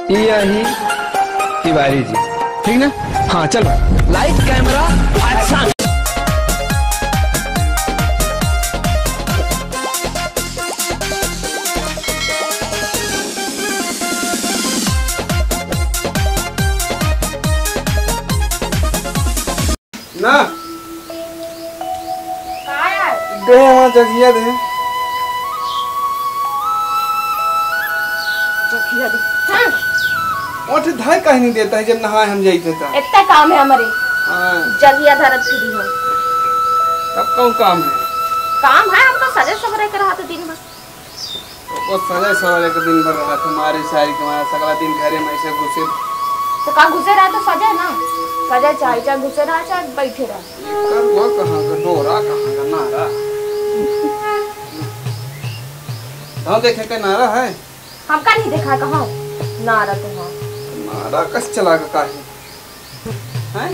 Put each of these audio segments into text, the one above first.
यही तिवारी जी, ठीक ना? हाँ चलो, लाइट कैमरा एक्शन। ना दे वहाँ जगिया दे ओठ धाय कहीं नहीं देता है जब नहाए हम जाते था। इतना काम है हमारे जगिया धरत फ्री हो। तब कौन काम है? काम है हमको सजे सवरे कर रहा था दिन भर। वो सजे सवरे के दिन भर रहा था हमारे शायरी के हमारा सगला दिन घरे में ऐसे घुसे। तो कहाँ घुसे रहा तो सजे ना सजे चाहे घुसे रहा चाहे बैठे रहा। कर वो कहाँ का डोरा कहाँ का नारा? हाँ देखे का नारा है? हमका नहीं देखा कहाँ नारा तो हाँ। नारा कस चला का है?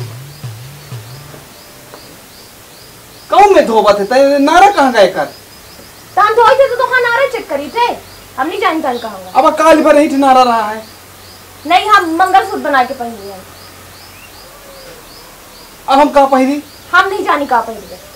कौन में धोबा थे नारा कहाँ गए कर? तो हम धोए थे तो हाँ नारा चेक करी थे। हम नहीं जानते कहाँ। अब काल भर ही नारा रहा है। नहीं हम मंगलसूत्र बना के पहनी है। अब हम कहाँ पहनी? हम नहीं जानी कहाँ पहनी है।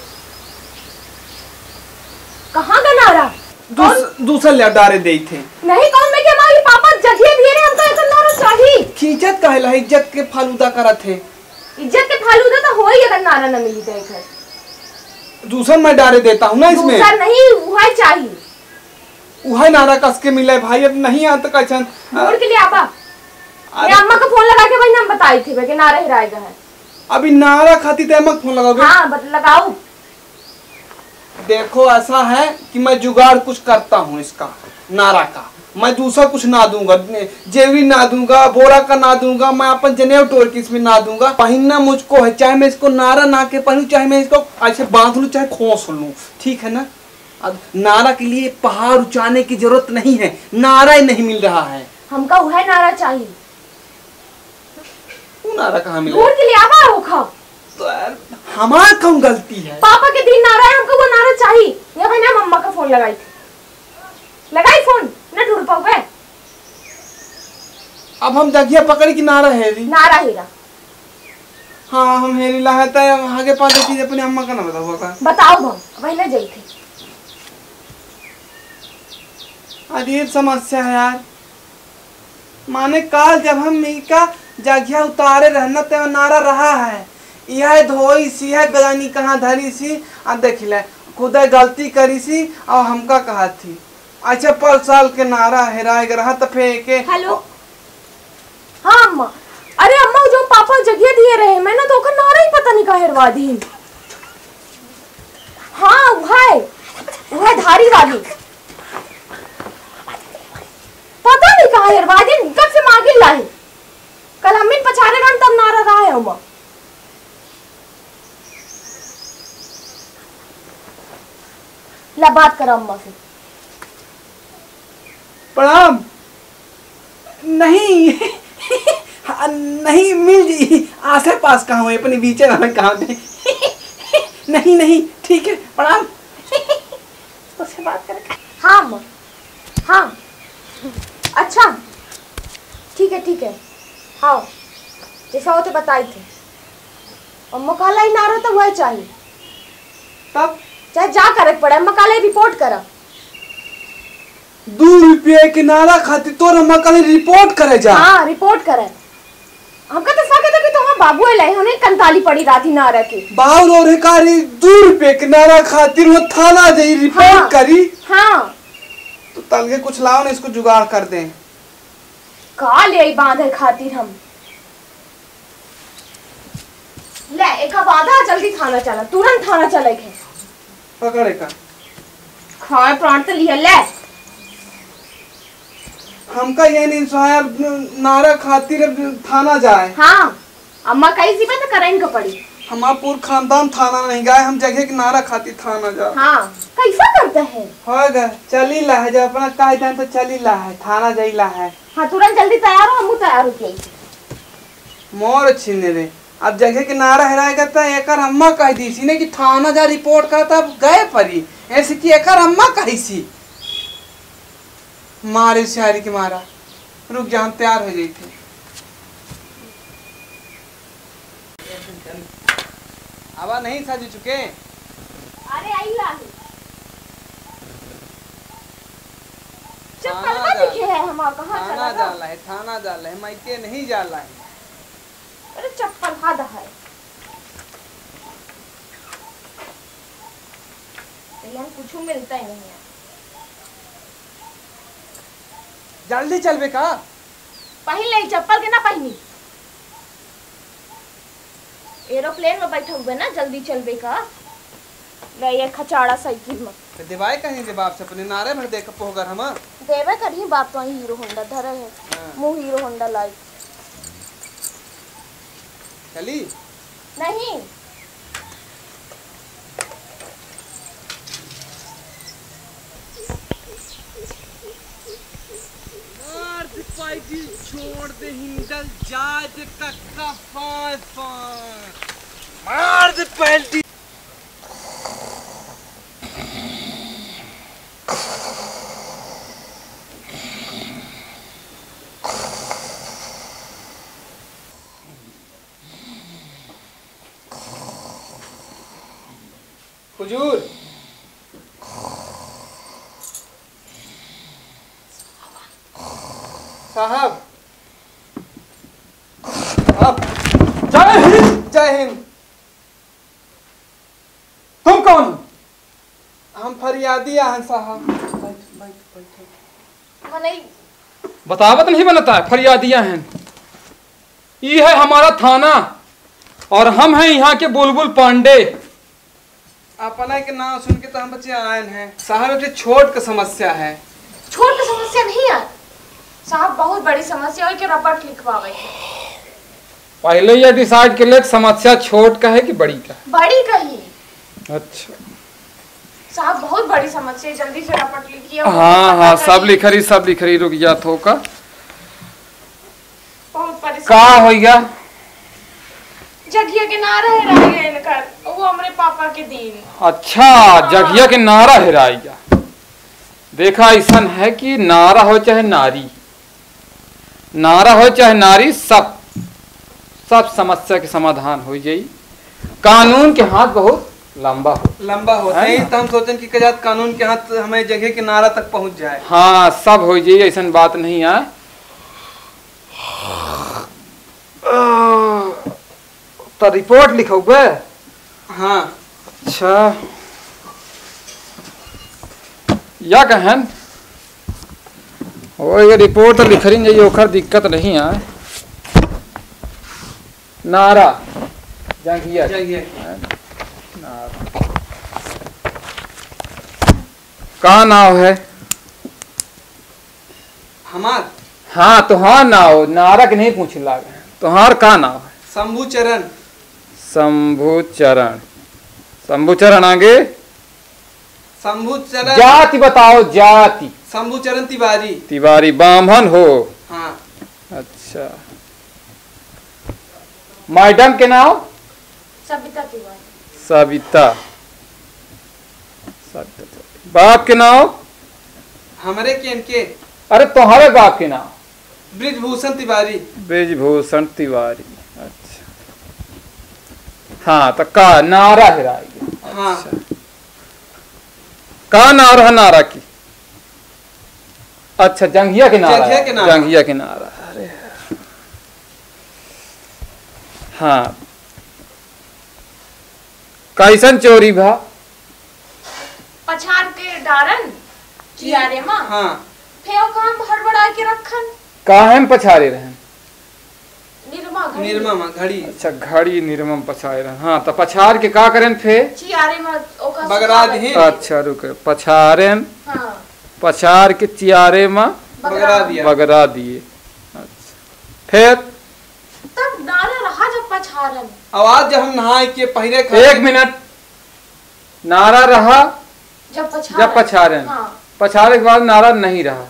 कहाँ का नारा? दूसरा ले डारे दे थे। नहीं कौन में के हमारे पापा जगिए दिए रहे हमको ऐसा नारा चाहिए। इज्जत कहला है, इज्जत के फालूदा करत है। इज्जत के फालूदा तो हो ही अगर नारा न मिली तो एक दूसरा मैं डारे देता हूँ ना इसमें। दूसरा नहीं वही चाहिए। वही नारा कस के मिला है भाई। अब नहीं आता कचन दूर के लिए आपा मैं अम्मा को फोन लगा के भाई हम बताई थी कि नारा हिराएगा है। अभी नारा खाती तो अम्मा फोन लगाओगे? हाँ लगाओ। देखो ऐसा है कि मैं जुगाड़ कुछ करता हूँ इसका नारा का। मैं दूसरा कुछ ना दूंगा, जेवी ना दूंगा, बोरा का ना दूंगा, मैं अपन जनेऊ टोर की इसमें ना दूंगा। पहनना मुझको है, चाहे मैं इसको नारा ना के पहनूं, चाहे मैं इसको ऐसे बांध लूं, चाहे खोस लूं, ठीक है ना? अब नारा के लिए पहाड़ उचाने की जरूरत नहीं है, नारा ही नहीं मिल रहा है। हमका वह नारा चाहिए। वो नारा कहाँ मिला? दूर के लिए आवा होखा। तो यार हमारा कौन गलती है? पापा के दिन नारा है, हमको वो नारा चाहिए। ये भाई ना मम्मा का फोन लगाई थी। लगाई फोन ना ढूंढ पाओ गए। अब हम जगिया पकड़ी की नारा है नारा हीरा। हाँ हम हेरी लाता है आगे पास चीज अपने अम्मा का ना बताओ का बताओ हम वही ना जाई थी। अजीब समस्या है यार। माने काल जब हम का जगिया उतारे रहना तो नारा रहा है। यह धोई सी है गजानी कहाँ धरी सी अब देख ले खुद गलती करी सी और हमका कहा थी। अच्छा 5 साल के नारा हेराए रहा तो फेंके। हेलो हाँ अम्मा। अरे अम्मा जो पापा जगह दिए रहे मैंने तो नारा ही पता नहीं कहा हेरवा दी। हाँ वह धारी वाली पता नहीं कहा हेरवा दी। कब से मांगे लाए कल हम इन पछारे रन तब नारा रहा है अम्मा। ला बात कर अम्मा से। प्रणाम। नहीं नहीं मिल जी आसे पास कहाँ हुए अपने बीचे में कहाँ थे। नहीं नहीं ठीक है प्रणाम। उससे बात कर। हाँ अम्मा हाँ अच्छा ठीक है हाँ जैसा हो तो बताई थे। अम्मा काला ही नारा तो वह चाहिए तब चाहे जा करे पड़े। अम्मा काला रिपोर्ट करा। 2 रुपये के नारा खातिर तो अम्मा काले रिपोर्ट करे जा। हाँ रिपोर्ट करे। हमका तो सके तो कि तुम्हारा बाबू है लाए हमें कंताली पड़ी रात ही नारा की। बाउर और हिकारी 2 रुपये के नारा खातिर वो थाना जाई रिपोर्ट हाँ, करी। हाँ तो तल के कुछ लाओ ना इसको जुगाड़ कर दें। का ले बांधे खातिर हम ले एक वादा जल्दी थाना चला तुरंत थाना चले के पकड़े का खाए प्राण तो लिया ले। हमका ये नहीं सोया नारा खातिर थाना जाए। हाँ अम्मा कई सी बात करें को पड़ी। हमारा पूरा खानदान थाना नहीं गए हम जगह के नारा खातिर थाना जा। हाँ कैसा करता है हो गए चली ला है जब अपना काहे जान तो चली ला है थाना जाई ला है। हाँ तुरंत जल्दी तैयार हो हम तैयार हो गई। मोर छीने रे अब जगह के नारा हेराएगा तो एकर अम्मा कह दी सी ने कि थाना जा रिपोर्ट का तब गए परी ऐसे कि एकर अम्मा कही सी मारे शायरी के मारा रुक जा, हम तैयार हो गई थी। आवा नहीं साजू चुके। अरे आई लाही चप्पल थाना में जा- दिखे है हम कहाँ थाना चला जाला है, थाना जाला है, मायके नहीं जाला है। अरे चप्पल हद है यहाँ कुछ मिलता ही नहीं है। जल्दी चलबे का। पहन ले चप्पल के ना पहनी। एरोप्लेन में बैठे हुए ना जल्दी चलबे का। ले ये खचाड़ा साइकिल में तो दिवाई कहीं दे बाप से अपने नारे भर दे पोगर हम। देवे करही बाप तो हीरो होंडा धरे है। हाँ। मुंह हीरो होंडा लाइक चली नहीं। छोड़ दे हिंदल जाज कक्का फांस मार दे पहली। हुजूर साहब, आप जय हिंद। जय हिंद। तुम कौन हो? हम फरियादी हैं साहब। बैठ बैठ बैठ। मने बतावत नहीं बनता है, फरियादियां हैं। ये है हमारा थाना और हम हैं यहाँ के बुलबुल पांडे। अपना के नाम सुन के तो हम बच्चे आए हैं साहब। एक छोट का समस्या है। छोट की समस्या नहीं है साहब, बहुत बड़ी समस्या है कि रपट लिखवावे के। पहले ये डिसाइड कर ले कि समस्या छोट का है कि बड़ी का है। बड़ी कही अच्छा साहब, बहुत बड़ी समस्या है, जल्दी से रपट लिखिए। हाँ हाँ, सब लिख रही रुक जा थो का। बहुत का परेशान हो गया? जगिया के ना रह गए इनकर, वो हमारे पापा के दिन। अच्छा, जगिया के नारा हेराई गया। देखा ऐसा है कि नारा हो चाहे नारी, नारा हो चाहे नारी, सब समस्या के समाधान हो जाई। कानून के हाथ बहुत लंबा होता है है ना? तो हम सोचें कि कजात कानून के हाथ हमें जगह के नारा तक पहुंच जाए। हाँ, सब हो जाई, ऐसा बात नहीं है। तो रिपोर्ट लिखो बे। हाँ अच्छा, या कहन वो ये रिपोर्ट तो लिख रही है, ओखर दिक्कत नहीं है। नारा जंगिया नारा का नाव है हमार हाँ तुहार नाव, नारा के नहीं पूछ लागे। तुहार का नाव है? शंभू चरण। शंभुचरण। शंभुचरण आगे शंभू चरण। जाति बताओ, जाति। शंभू चरण तिवारी। तिवारी ब्राह्मण हो? हाँ। अच्छा, मैडम के नाम? सविता तिवारी। सविता। बाप के नाम? हमारे के इनके अरे तुम्हारे बाप के नाम? ब्रिजभूषण तिवारी। ब्रिजभूषण तिवारी। अच्छा, हाँ तो का नारा हेराई। हाँ। अच्छा, का नारा है नारा की? अच्छा, जंगिया के नारा। जंगिया के नारा। जंगिया के नारा। अरे हाँ, कैसन चोरी भा? पछाड़ के डारन चियारे मां। हाँ। फेव काम हड़बड़ा के रखन। काहे में पछाड़े रहे? निर्मा घड़ी। निर्मा माँ घड़ी। अच्छा, घड़ी निर्मम पछाड़े रहे। हाँ तो पछाड़ के का करें फिर? चियारे में ओका बगरा दी। अच्छा रुके, पछाड़े हाँ पछाड़ के चियारे में बगरा दिया। बगरा दिए। अच्छा, फिर तब नारा रहा जब पछाड़न। आवाज जब हम नहाए के पहले एक मिनट, नारा रहा जब पछाड़े। हाँ। पछाड़े के बाद नारा नहीं रहा।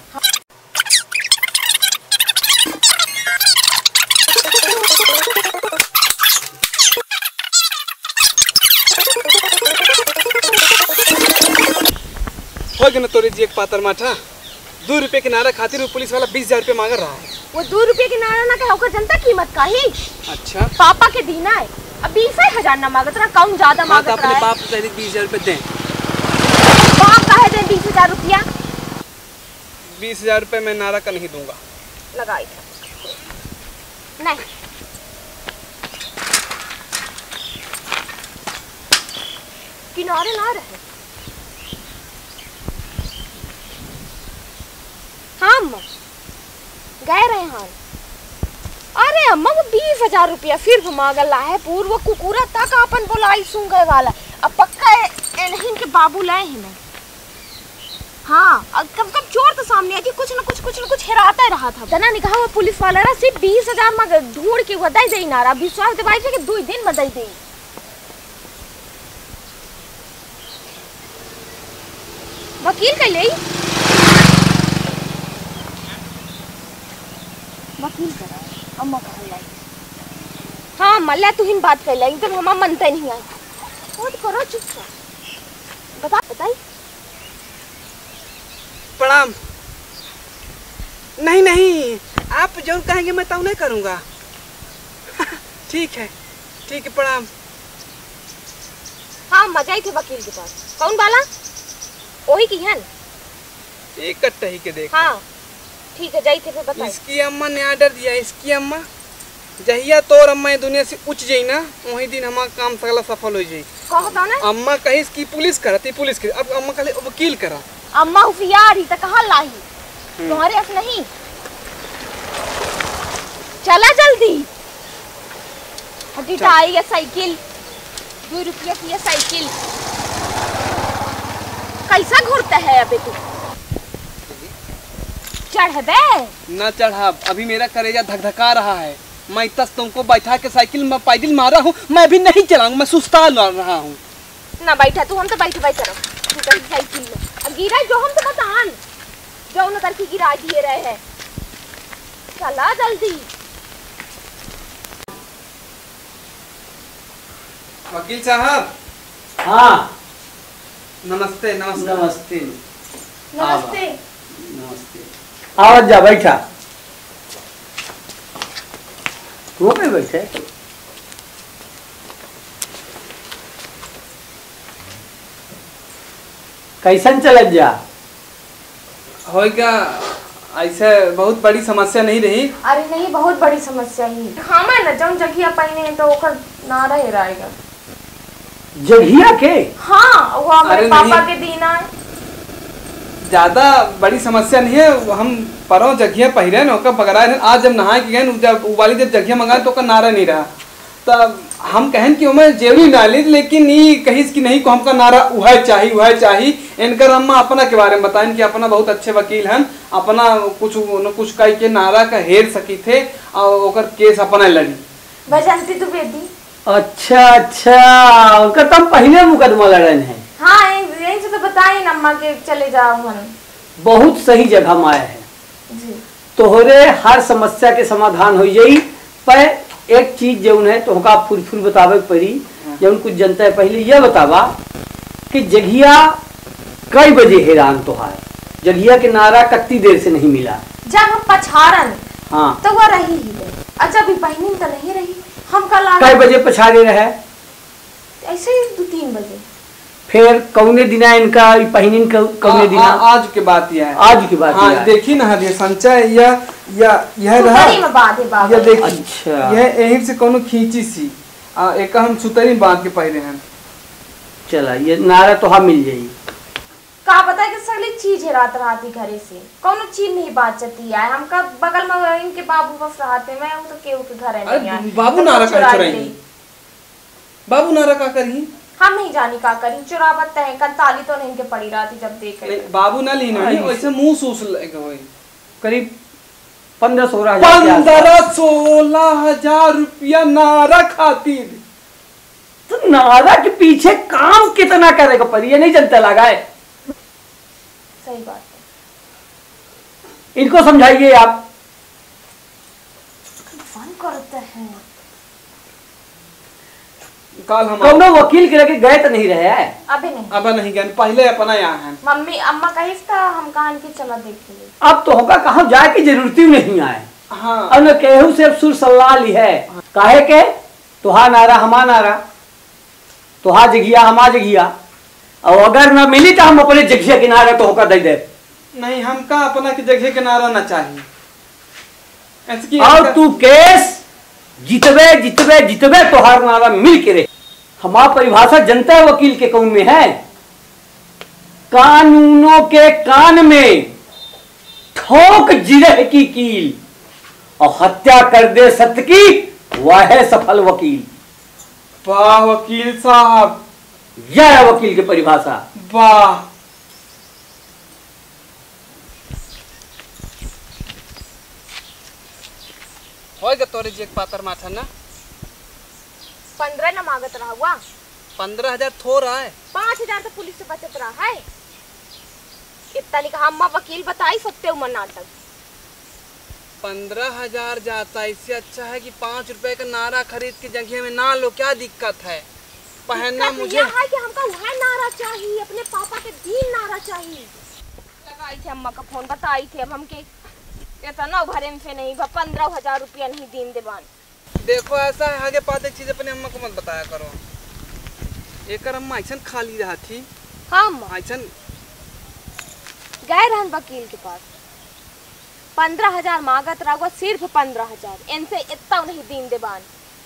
हो गया ना तोरे जी एक पातर माठा। ₹2 के नारा खातिर वो पुलिस वाला 20,000 रुपये मांग रहा है। वो 2 रुपये की नारा ना कहे, ओकर जनता कीमत का ही अच्छा पापा के दीना है। अब 20,000 ना मांगत रहा, कौन ज्यादा मांगत रहा अपने है। बाप को 20,000 रुपये दें। बाप कहे दे 20,000 रुपया। 20,000 रुपये मैं नारा का नहीं दूंगा। लगाई नहीं, किनारे ना रहे। हाँ अम्मा गए रहे हैं। अरे अम्मा वो 20,000 रुपया फिर मांगला है। पूर्व कुकुरा तक अपन बोलाई सुन गए वाला। अब पक्का इन्हीं के बाबू लाए हैं मैं। हाँ अब कब कब चोर तो सामने आती, कुछ न कुछ हेराता ही रहा था। तना ने कहा वो पुलिस वाला रहा सिर्फ 20,000 मगर ढूंढ के वो दई दे नारा। विश्वास दिवाई थे कि 2 दिन में दई दे। वकील कह ले, वकील करा अम्मा कह लाई। हाँ मल्ला तू हिन बात कर लाई, तब हमारा मनता नहीं है। खुद करो चुपचाप। बताई प्रणाम। नहीं आप जो कहेंगे मैं तो नहीं करूँगा। ठीक है प्रणाम। हाँ मजा ही थे वकील के पास। कौन बाला वही की है एक कट्टा ही के देख। हाँ ठीक है जाई थे फिर बताइए। इसकी अम्मा ने ऑर्डर दिया। इसकी अम्मा जहिया तोर अम्मा ये दुनिया से उठ जाई ना, वही दिन हमारा काम सगला सफल हो जाई। कहो तो ना अम्मा कही इसकी पुलिस करती पुलिस की, अब अम्मा कहे वकील करा। अम्मा होशियार ही तो कहा लाई तुम्हारे अस नहीं। चला जल्दी हटी आई है साइकिल। 2 रुपया की है साइकिल। कैसा घूरता है अबे तू। चढ़ बे ना चढ़ा, अभी मेरा कलेजा धकधका रहा है। मैं तस तुमको बैठा के साइकिल में पैदल मारा हूँ, मैं भी नहीं चलाऊंगा, मैं सुस्ता रहा हूँ। ना बैठा तू, हम तो बैठे रहो तू साइकिल में। अब गिरा जो हम तो बतान जो न करके गिरा दिए रहे हैं। चला जल्दी। वकील साहब। हाँ नमस्ते। नमस्ते नमस्ते। नमस्ते। आवाज जा बैठा। तू पे बैठे कैसन चलत जा। होगा ऐसे बहुत बड़ी समस्या नहीं रही। अरे नहीं बहुत बड़ी समस्या ही। हाँ मैं न जम जगिया पहने तो ओकर ना रहे रहेगा। जघिया के हाँ वो हमारे अरे पापा नहीं। के दीना है। ज्यादा बड़ी समस्या नहीं है। हम परो जगिया पहिरे न ओकर पकड़ाए। आज जब नहाए के गए जब उबाली जब जगिया मंगाए तो ओकर नारा नहीं रहा। तब हम कहन कि मैं जेवरी डाली, लेकिन ये कहीं की नहीं को हमका नारा वह चाहिए। इनकर अम्मा अपना के बारे में बताएं कि अपना बहुत अच्छे वकील हैं, अपना कुछ न कुछ कह के नारा का हेर सकी थे और ओकर केस अपना लड़ी। बजंती तू बेटी। अच्छा उनका तम पहले मुकदमा लड़न है। हाँ यही से तो बताई अम्मा के चले जाओ मन। बहुत सही जगह में आए हैं। जी तोहरे हर समस्या के समाधान हो जाई। पर एक चीज जौन है तो होगा फुल बतावे पड़ी जौन कुछ जनता है। पहले यह बतावा कि जघिया कई बजे हैरान तोहार। जघिया के नारा कत्ती देर से नहीं मिला। जब हम पछाड़न हाँ तो वो रही ही नहीं। अच्छा अभी पहनी तो नहीं रही। हम कल आ कई बजे पछाड़े रहे। ऐसे ही 2-3 बजे। फिर कौने दिना इनका पहिनिन कौने दिना। आज के बात यह है। आज की बात हाँ यह है। देखी ना ये संचय यह रहा। सुतरी में बात है बाबा। यह देखी। अच्छा। यह यहीं से कोनो खींची सी एक हम सुतरी बांध के पहले हैं। चला ये नारा तो हम मिल जाई। का पता है कि सगली चीज है रात रात ही घरे से कोनो चीज नहीं बात चती है। हमका बगल में इनके बाबू बस रहते मैं वो तो केहू के घर है नहीं अरे बाबू नारा का चुराई। बाबू नारा का करी हम नहीं जानी का करी। चुरावत है कंताली तो नहीं के पड़ी रहती जब देख रहे। बाबू ना ली नहीं वैसे मुंह सूस लगे। करीब 15-16 हजार। 15-16 हजार रुपया नारा खातिर। तो नारा के पीछे काम कितना करेगा पर ये नहीं जनता लगा है। सही बात है। इनको समझाइए आप। फन करते हैं। कल हम कौनो वकील के लेके गए तो नहीं रहे है? अभी नहीं। अब नहीं गए, पहले अपना यहाँ है। मम्मी अम्मा कही था हम कहां की चला देखेंगे। अब तो होगा कहाँ जाए की जरूरत ही नहीं आए। हाँ अब न केहू से सुर सलाह ली है काहे के तुहा नारा हमा नारा, तुहा जगिया हमा जगिया, और अगर न मिली तो हम अपने जगिया किनारे तो होकर दे दे। नहीं, हमका अपना की जगह किनारा ना चाहिए। ऐसे और तू केस जितबे जितबे जितबे तोहार नारा मिल के रहे। हमारा परिभाषा जनता वकील के कौन में है, कानूनों के कान में ठोक जिरह की कील और हत्या कर दे सत्य की, वह है सफल वकील। वाह वकील साहब, यह है वकील की परिभाषा। वाह। होएगा तोरे जी एक पातर माथा ना 15 न मांगत रहा हुआ। 15,000 थोड़ा है। 5,000 तो पुलिस से बचत रहा है। इतना नहीं कहा अम्मा वकील बता ही सकते हो नाटक। 15,000 जाता, इससे अच्छा है कि 5 रुपए का नारा खरीद के जगह में ना लो। क्या दिक्कत है? पहनना मुझे यह है कि हमका वह नारा चाहिए, अपने पापा के दिन नारा चाहिए। लगाई थी अम्मा का फोन, बताई थी अब हमके इतना भरे से नहीं 15,000 रुपया नहीं दिन देवान। देखो ऐसा है, आगे पाते चीज अपने अम्मा को मत बताया करो। एक अम्मा ऐसा खाली रहा थी। हाँ अम्मा ऐसा गए रहन वकील के पास, 15,000 मांगत रहा, सिर्फ 15,000, इनसे इतना नहीं दिन देवान।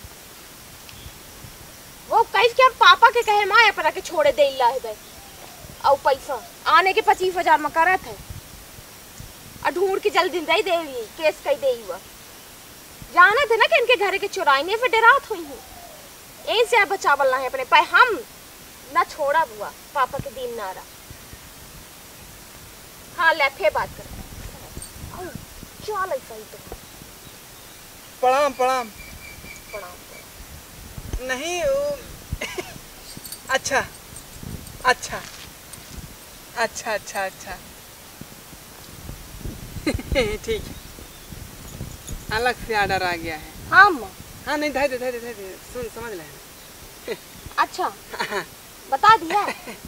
वो कहीं के पापा के कहे माया पर के छोड़े दे है और पैसा आने के 25,000 में करत है और ढूंढ के जल्दी दे देवी केस कही दे हुआ। जाना थे ना कि इनके घर के चुराने पे डरात हुई हूँ, यहीं से बचावल ना है अपने पर। हम ना छोड़ा बुआ पापा के दिन नारा। हाँ ले फिर बात कर। चल ऐसा ही तो प्रणाम प्रणाम। प्रणाम। नहीं वो अच्छा अच्छा अच्छा अच्छा अच्छा ठीक है, अलग से ऑर्डर आ गया है। हाँ अम्मा। हाँ नहीं धैर्य धैर्य धैर्य, सुन समझ ले। अच्छा बता दिया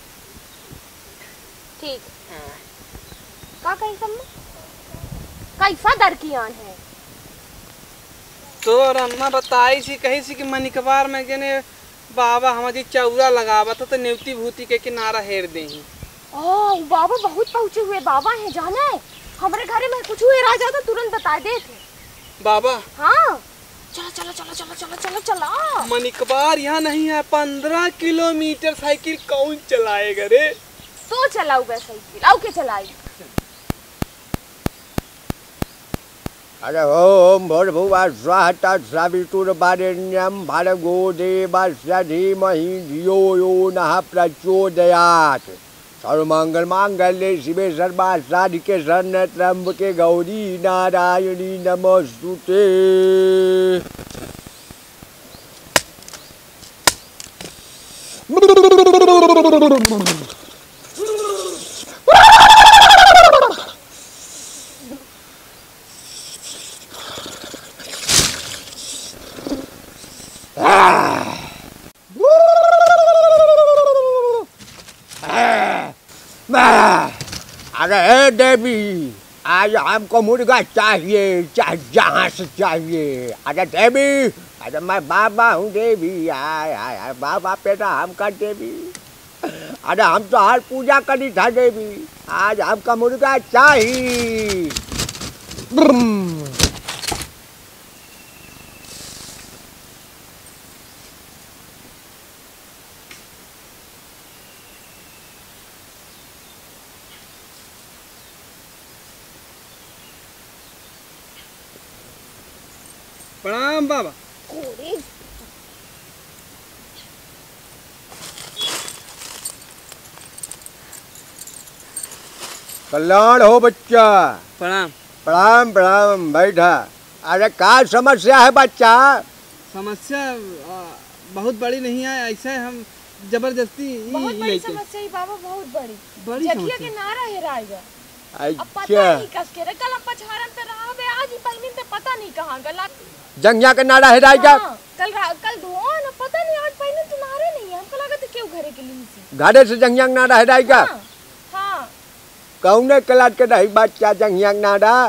ठीक। का कैसा कैसा दर की आन है? तो अम्मा बताई सी कही सी कि मनिकबार में गने बाबा हमारी चौरा लगावा तो न्यूती भूति के किनारा हेर दे। ओ बाबा बहुत पहुंचे हुए बाबा हैं, जाना है हमारे घर में कुछ हुए राजा तो तुरंत बता दे थे बाबा। हाँ चलो चलो चलो चलो चलो चलो चलो। मनिकबार यहाँ नहीं है, 15 किलोमीटर साइकिल कौन चलाएगा रे? तो चलाऊ बे साइकिल, आओ के चलाई। अरे ओम भूर्भुवः स्वः तत्सवितुर्वरेण्यं भर्गो देवस्य धीमहि धियो यो नः प्रचोदयात्। सर्वमंगलमांगल्ये शिवे सर्वासाधिके शरण्ये त्र्यंबके गौरी नारायणी नमोस्तुते। अरे देवी, आज हमको मुर्गा चाहिए, चाहे जहाँ से चाहिए। अरे देवी, अरे मैं बाबा हूँ देवी। आय आय आय बाबा बेटा हमका देवी। अरे हम तो हर पूजा करी था देवी, आज हमका मुर्गा चाहिए। प्रणाम बाबा। कल्याण हो बच्चा। प्रणाम। प्रणाम प्रणाम बैठा। अरे क्या समस्या है बच्चा? समस्या बहुत बड़ी नहीं है, ऐसे हम जबरदस्ती बहुत बड़ी समस्या है बाबा, बहुत बड़ी। बड़ी जखिया के नारा हेराएगा। अब पता अच्छा, नहीं कस के कल हम पछाड़न पे रहा बे, आज ही पहले से पता नहीं कहाँ गला। जंगिया के नारा हेराएगा। हाँ, कल धुआं ना पता नहीं आज पहले तो घरे से जंगियांग ना रह जाएगा। हाँ, हाँ। कौने कलाट के रही बच्चा जंगियांग ना रहा।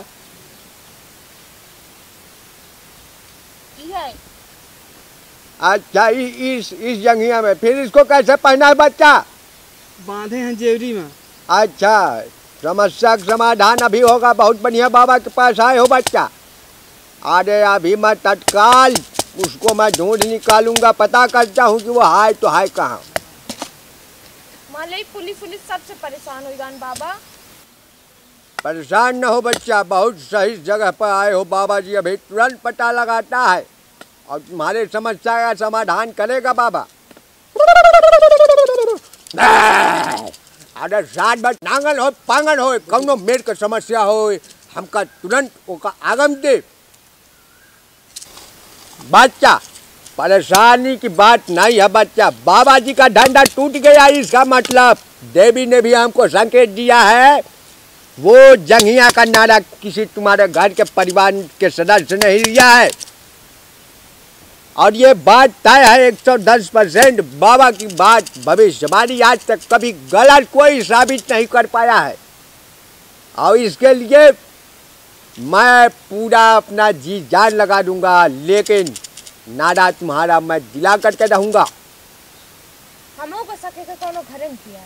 ये अच्छा इस जंगिया में फिर इसको कैसे पहना है बच्चा? बांधे हैं जेवरी में। अच्छा समस्या का समाधान अभी होगा। बहुत बढ़िया बाबा के पास आए हो बच्चा। अरे अभी मैं तत्काल उसको मैं ढूंढ निकालूंगा, पता करता हूँ कि वो हाय तो हाय कहाँ। मान ली पुलिस सबसे परेशान हो जान बाबा। परेशान न हो बच्चा, बहुत सही जगह पर आए हो। बाबा जी अभी तुरंत पता लगाता है और तुम्हारे समस्या का समाधान करेगा बाबा। अरे साथ बट नांगल हो पांगल हो कौनो मेर के समस्या हो हमका तुरंत ओका आगम दे। बच्चा परेशानी की बात नहीं है बच्चा, बाबा जी का डंडा टूट गया। इसका मतलब देवी ने भी हमको संकेत दिया है। वो जंघिया का नारा किसी तुम्हारे घर के परिवार के सदस्य ने ही दिया है और ये बात तय है 110%। बाबा की बात भविष्यवाणी आज तक कभी गलत कोई साबित नहीं कर पाया है और इसके लिए मैं पूरा अपना जी जान लगा दूंगा, लेकिन नारा तुम्हारा मैं दिला करके रहूंगा। हम लोग सके के कोनो घरे में किया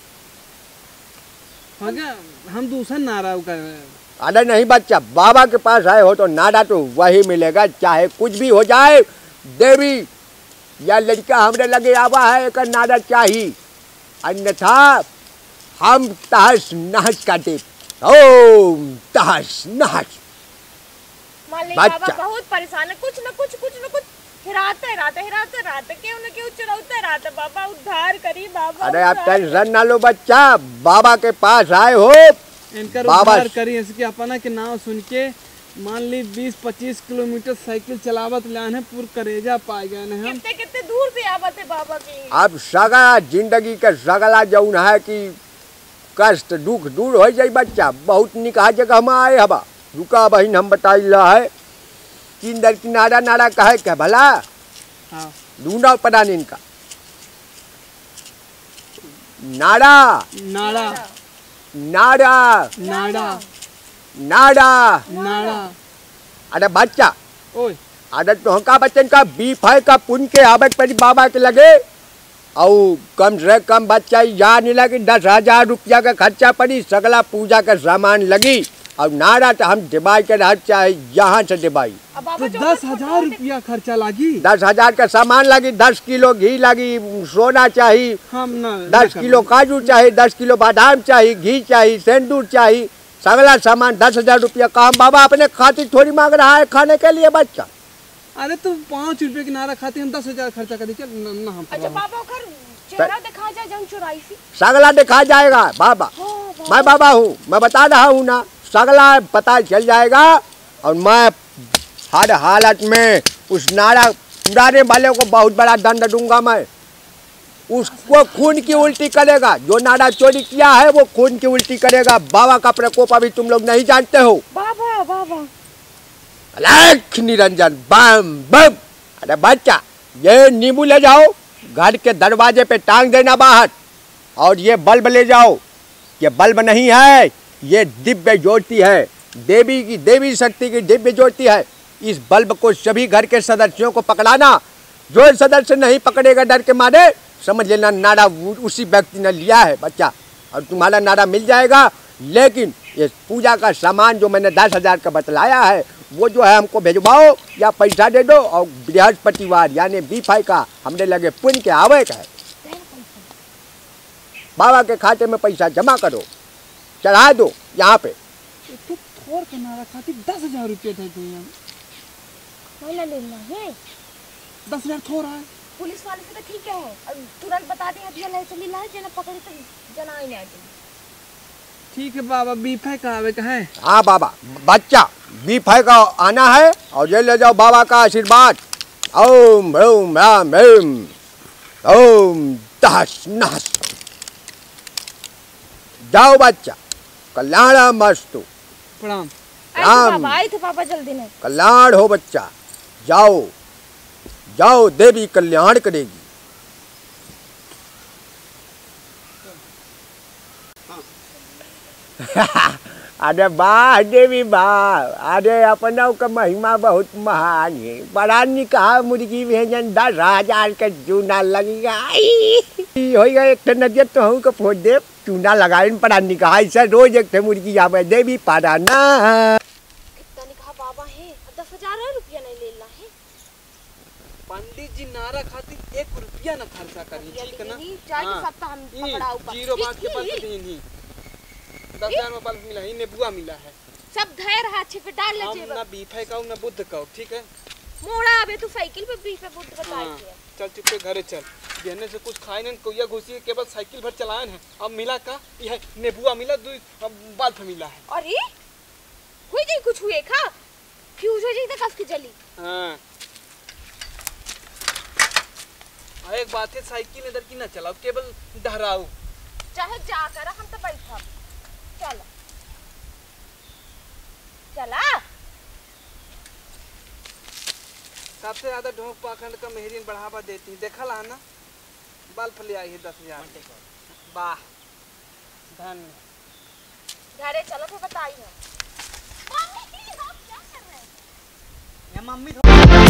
हम दूसरा नारा कर। अरे नहीं बच्चा, बाबा के पास आए हो तो नारा तो वही मिलेगा, चाहे कुछ भी हो जाए। देवी या लड़का हमरे लगे आवा है एक नारा चाहिए, अन्यथा हम तहस नहस काटे। ओम तहस नहस। मान ली बच्चा। बाबा बहुत परेशान है, कुछ न कुछ हिराते क्यों न क्यों चुराते रहते। बाबा उद्धार करी बाबा। अरे आप टेंशन ना लो बच्चा, बाबा के पास आए हो इनका बाबा उद्धार करी। इसके अपना के नाम सुन के मान ली 20-25 किलोमीटर साइकिल चलावत लाने पूर करेजा पाए गए हैं हम। कितने दूर से आवत है बाबा की। अब सगला जिंदगी के सगला जौन है कि कष्ट दुख दूर हो जाए बच्चा। बहुत निकाह जगह हम आए हवा। रुका बहन हम बताई ला है किंदर की नारा नारा कहे क्या भला। हाँ। ढूंढा पता नहीं इनका नारा नाड़ा नारा नाड़ा नारा। नाड़ा। अरे बच्चा, ओए अरे तो का बच्चन का बीफाई का पुन के आबक पर बाबा के लगे और कम से कम बच्चा यहाँ नहीं लगी 10,000 रुपया का खर्चा पड़ी, सगला पूजा का सामान लगी और नारा तो हम डिबाई के रह चाहे यहाँ से डिबाई। तो 10,000 रुपया खर्चा लगी। 10,000 का सामान लगी, 10 किलो घी लगी, सोना चाहिए, हम ना 10 किलो काजू चाहिए, 10 किलो बादाम चाहिए, घी चाहिए, सेंदूर चाहिए, सगला सामान 10,000 रुपया का। हम बाबा अपने खातिर थोड़ी मांग रहा है खाने के लिए बच्चा। अरे तो 5 रुपए की नारा खाते हम 10,000 खर्चा कर दी। चल ना हम अच्छा बाबा घर चेहरा दिखा जाए जंग चुराई सी। सगला दिखा जाएगा बाबा। मैं बाबा हूँ, मैं बता रहा हूँ ना, सगला पता चल जाएगा और मैं हर हालत में उस नारा उड़ाने वाले को बहुत बड़ा दंड दूंगा। मैं उसको खून की उल्टी करेगा, जो नारा चोरी किया है वो खून की उल्टी करेगा। बाबा का प्रकोप अभी तुम लोग नहीं जानते हो। बाबा बाबा अलख निरंजन बम बम। अरे बच्चा ये नींबू ले जाओ, घर के दरवाजे पे टांग देना बाहर, और ये बल्ब ले जाओ। ये बल्ब नहीं है, ये दिव्य ज्योति है, देवी की देवी शक्ति की दिव्य ज्योति है। इस बल्ब को सभी घर के सदस्यों को पकड़ाना। जो सदस्य नहीं पकड़ेगा डर के मारे, समझ लेना नारा उसी व्यक्ति ने लिया है बच्चा, और तुम्हारा नारा मिल जाएगा। लेकिन ये पूजा का सामान जो मैंने 10,000 का बतलाया है वो जो है हमको भेजवाओ या पैसा दे दो, और बृहस्पतिवार यानी बीफाई का हमने लगे पुण्य के आवे का है, बाबा के खाते में पैसा जमा करो, चढ़ा दो यहाँ पे। तो थोड़ का नारा खाती 10,000 रुपये थे लेना है। 10,000 थोड़ा है। पुलिस वाले से तो ठीक है, अब तुरंत बता दे हथियार ले चली ला जना पकड़े तो जना ही ना चली। ठीक है बाबा, बीफाई का आवे का है। हाँ बाबा, बच्चा बीफाई का आना है और ये ले जाओ बाबा का आशीर्वाद। ओम ओम राम ओम ओम तहस नहस। जाओ बच्चा, कल्याण मस्तु। प्रणाम। बाबा आए थे पापा जल्दी ने। कल्याण हो बच्चा, जाओ जाओ, देवी कल्याण करेगी। अरे वाह देवी वाह, अरे अपनों का महिमा बहुत महान है। बड़ा निकाह मुर्गी भेजन 10,000 का चूना लगेगा। हो गया एक नजर तो हूँ का फोड़ दे चूना लगाए पड़ा निकाह ऐसा रोज एक मुर्गी आवे देवी पारा ना। कितना निकाह बाबा है, 10,000 रुपया नहीं लेना है। पंडित जी नारा खातिर 1 रुपया न खर्चा करी, ठीक है ना? चाहे सप्ताह हम पकड़ा ऊपर जीरो बात के बल्ब नहीं 10,000 में बल्ब मिला ही नेबुआ मिला है। सब धैर्य रहा अच्छे पे डाल ले हम जेब ना बीफे कहूँ ना बुद्ध कहूँ, ठीक है? मोड़ा अबे तू साइकिल पे बीच पे बुद्ध बताई है। चल चुपके घरे चल, देने से कुछ खाए नहीं, कोई घुसी केवल साइकिल भर चलाए हैं। अब मिला का यह नेबुआ मिला, 2 बल्ब मिला है। अरे हुई जी कुछ हुए खा फ्यूज हो जाई त कस के जली। हाँ एक बात है, साइकिल इधर की ना चलाओ, केवल डहराओ। चाहे जाकर हम तो बैठा चल चला। सबसे ज्यादा ढोंग पाखंड का मेहरीन बढ़ावा देती है, देखा ला ना? बल्ब ले आई है 10,000। वाह धन। घरे चलो तो बताई ना। मम्मी आप क्या कर रहे हैं? मम्मी